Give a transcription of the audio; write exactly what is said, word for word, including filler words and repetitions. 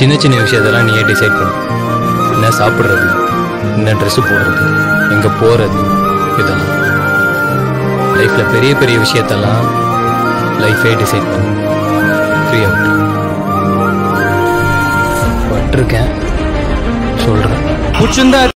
சின்ன சின்ன விஷயத்தெல்லாம் நீயே டிசைட் பண்ணு. என்ன சாப்பிட்றது, என்ன ட்ரெஸ்ஸு போடுறது, எங்கே போகிறது, இதெல்லாம் லைஃப்பில் பெரிய பெரிய விஷயத்தெல்லாம் லைஃபே டிசைட் பண்ணு. ஃப்ரீ அவுட் பட்டிருக்கேன் சொல்கிறேன். பிடிச்சிருந்தா